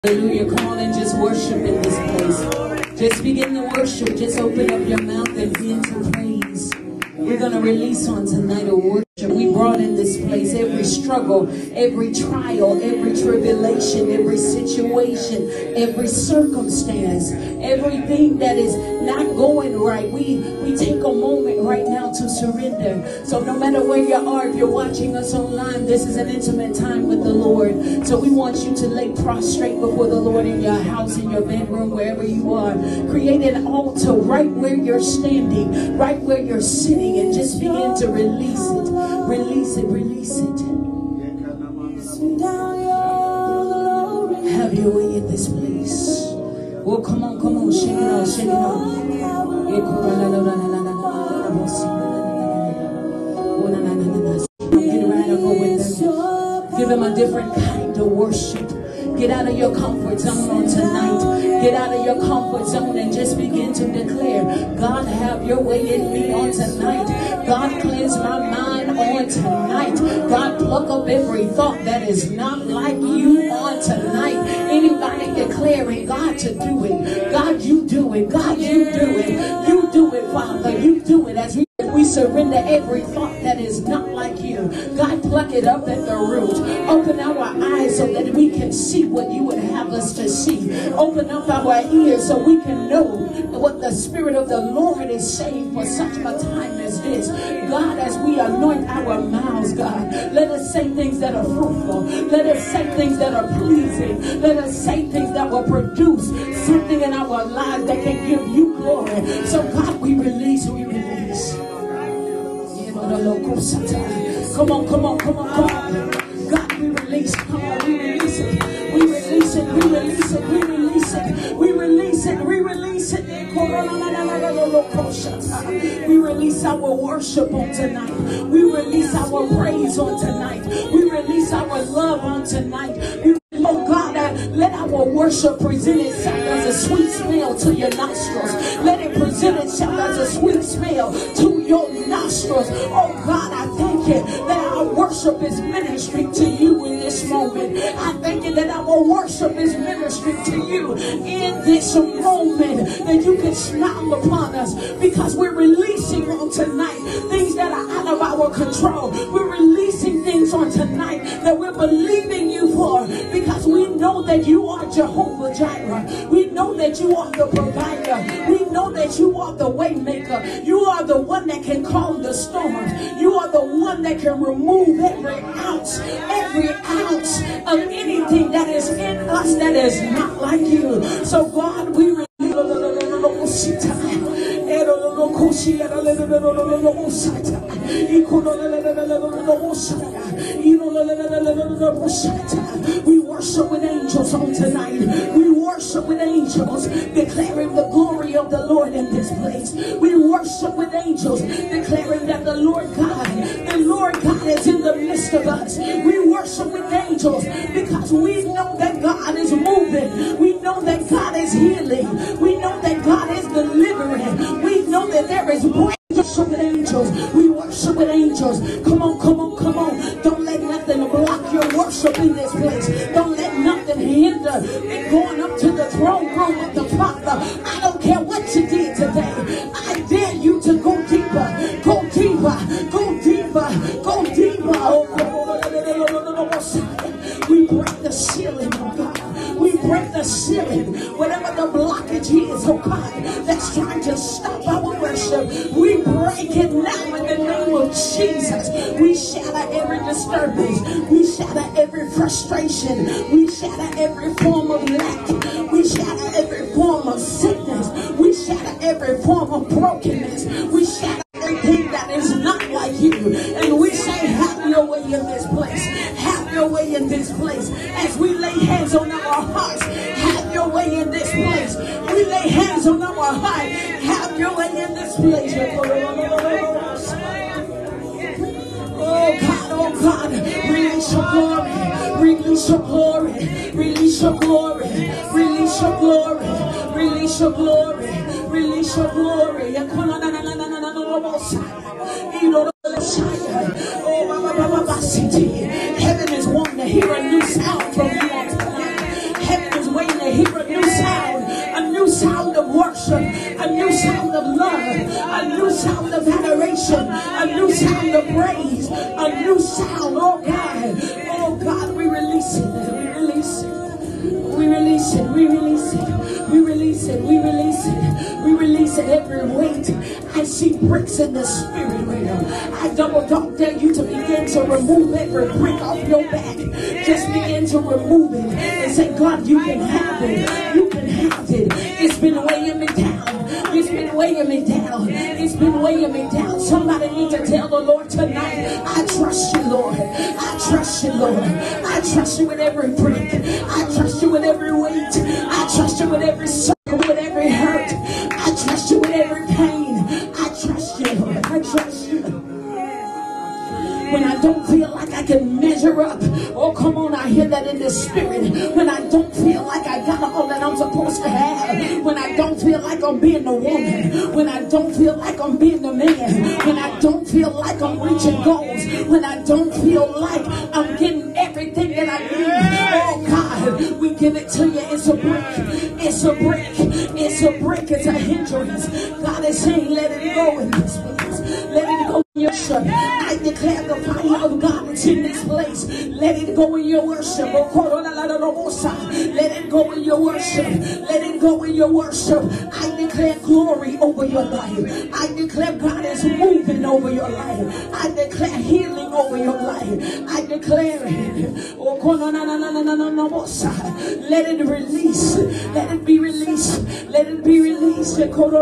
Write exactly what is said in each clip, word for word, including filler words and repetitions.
Hallelujah. Come on and just worship in this place. Just begin to worship. Just open up your mouth and begin to praise. We're going to release on tonight a worship. We brought in this place every struggle, every trial, every tribulation, every situation, every circumstance, everything that is not going right. We, we take a moment right now to surrender. So no matter where you are, if you're watching us online, this is an intimate time with the Lord. So we want you to lay prostrate before the Lord in your house, in your bedroom, wherever you are. Create an altar right where you're standing, right where you're sitting, and just begin to release it. Release it, release it. Have your way in this place. Oh, come on, come on, shake it out, shake it out. Get right and go with them. Give them a different kind of worship. Get out of your comfort zone on tonight. Get out of your comfort zone and just begin to declare, God, have your way in me on tonight. God, cleanse my mind on tonight. God, pluck up every thought that is not like you on tonight. Anybody declaring God to do it. God, you do it. God, you do it. You do it, Father. You do it as we We surrender every thought that is not like you. God, pluck it up at the root. Open our eyes so that we can see what you would have us to see. Open up our ears so we can know what the Spirit of the Lord is saying for such a time as this. God, as we anoint our mouths, God, let us say things that are fruitful. Let us say things that are pleasing. Let us say things that will produce something in our lives that can give you glory. So God, we release, we release. Come on, come on, come on, come on. God, we release. Come on, we release it. We release it. We release it. We release it. We release it. We release it. We release our worship on tonight. We release our praise on tonight. We release our love on tonight. We Oh God, uh, let our worship present itself as a sweet smell to your nostrils. Let it present itself as a sweet smell to your nostrils. Oh God, I thank you that our worship is ministering to you in this moment. I thank you that our worship is ministering to you in this moment. That you can smile upon us because we're releasing on tonight things that are out of our control. We're releasing things on tonight that we're believing you for. Because we know that you are Jehovah Jireh. We know that you are the provider. We know that you are the way maker. You are the one that can calm the storm. You are the one that can remove every ounce, every ounce of anything that is in us that is not like you. So God, we release. We worship with angels on tonight. We worship with angels, declaring the glory of the Lord in this place. We worship with angels, declaring that the Lord God, the Lord God is in the midst of us. We worship with angels because we know that God is moving. We know that God is healing. We know that God is delivering. We know that there is breakthrough. Worship with angels. We worship with angels. Come on, come on, come on. Don't let nothing block your worship in this place. Don't let nothing hinder it going up to the throne room of the Father. I don't care what you did today. I dare you to go deeper. Go deeper. Go deeper. Go deeper. We break the ceiling, oh God. We break the ceiling. Whatever the blockage is, oh God, that's trying to stop our worship, we break it now in the name of Jesus. We shatter every disturbance. We shatter every frustration. We shatter every form of lack. We shatter every form of sickness. We shatter every form of brokenness. We shatter everything that is not like you. And we say, have your way in this place. Have your way in this place. As we lay hands on our hearts, have your way in this place. We lay hands on our heart. Have your way in this place. Oh God, oh God, release your glory, release your glory, release your glory, release your glory, release your glory, release your glory. Oh, heaven is wanting to hear a new sound from you on tonight. Heaven is hear a new sound, a new sound of worship, a new sound of love, a new sound of adoration, a new sound of praise, a new sound. Oh God, oh God, we release it, we release it. We release it, we release it, we release it, we release it, we release it every weight. I see bricks in the spirit realm. I double don't dare you to begin to remove every brick off your back. Just begin to remove it and say, God, you can have it. You can have it. It's been weighing me down. It's been weighing me down. It's been weighing me down. Somebody need to tell the Lord tonight, I trust you, Lord. I trust you, Lord. I trust you with every brick. I trust you with every weight. I trust you with every circle, with every hurt. I trust you with every pain. I trust you, Lord. I trust you. When I don't feel like I can measure up. Oh, come on, I hear that in the spirit. When I don't feel like I got all that I'm supposed to have. When I don't feel like I'm being the woman. When I don't feel like I'm being the man. When I don't feel like I'm reaching goals. When I don't feel like I'm getting everything that I need. Oh, God, we give it to you. It's a brick. It's a brick. It's a brick. It's a hindrance. God is saying, let it go in this place. Let it go in your worship. I declare the fire of God is in this place. Let it go in your worship. Let it go in your worship. Let it go in your worship. I declare glory over your life. I declare God is moving over your life. I declare healing over your life. I declare it. Let it release. Let it be released. Let it be released.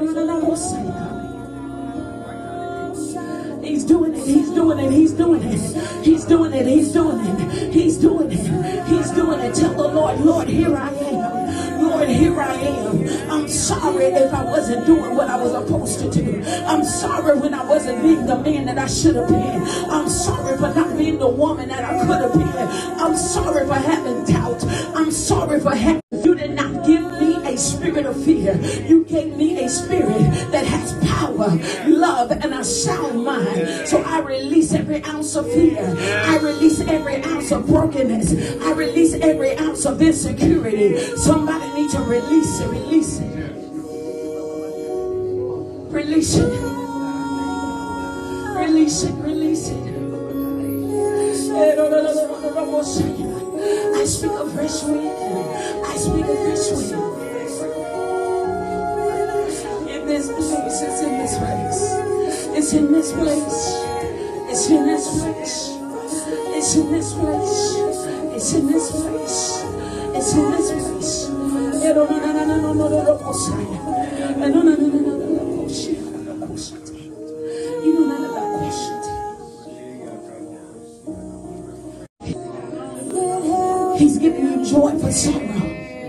He's doing it, he's doing it, he's doing it, he's doing it, he's doing it, he's doing it, he's doing it. Tell the Lord, Lord, here I am. Lord, here I am. I'm sorry if I wasn't doing what I was supposed to do. I'm sorry when I wasn't being the man that I should have been. I'm sorry for not being the woman that I could have been. I'm sorry for having doubt. I'm sorry for having, you did not give me a spirit of fear. You gave me a spirit that has power, love, and a sound mind. So I release every ounce of fear. I release every ounce of brokenness. I release every ounce of insecurity. Somebody needs to release it, release it. Release it. Release it, release it. I speak of fresh wind. I speak of fresh wind. In this place, it's in this place. It's in this place. It's in this place. It's in this place. It's in this place. It's in this place. He's giving you joy for sorrow.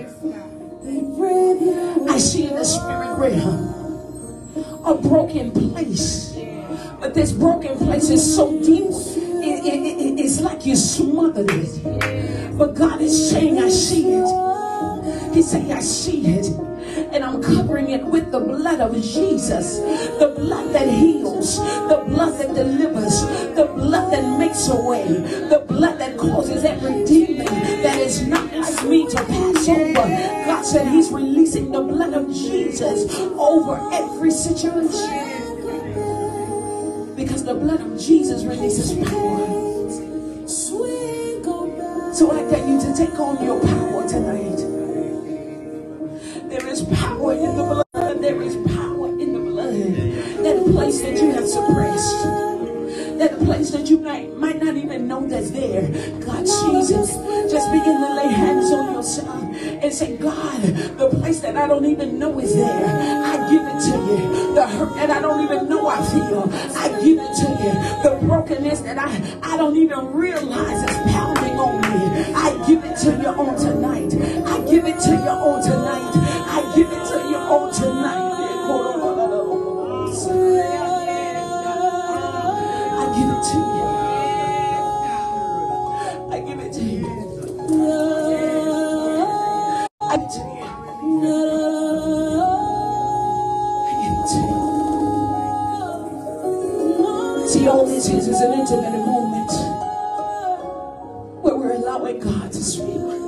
I see in the spirit realm a broken place. But this broken place is so deep, it, it, it, it's like you smothered it. But God is saying, I see it. He said, I see it. And I'm covering it with the blood of Jesus. The blood that heals. The blood that delivers. The blood that makes a way. The blood that causes every demon that is not like me to pass over. God said he's releasing the blood of Jesus over every situation. Because the blood of Jesus releases power. So I dare you to take on your power tonight. There is power in the blood. There is power in the blood. That place that you have suppressed. That place that you might, might not even know that's there. God, Jesus, just begin to lay hands on yourself and say, God, the place that I don't even know is there, I give it to you. The hurt that I don't even know I feel, I give it to you. The brokenness that I, I don't even realize is pounding on me, I give it to you on tonight. I give it to you on tonight. I give it to you on tonight. I give it to you. I give it to you. I give it to you. I give it to you. See, all this is is an intimate moment where we're allowing God to speak.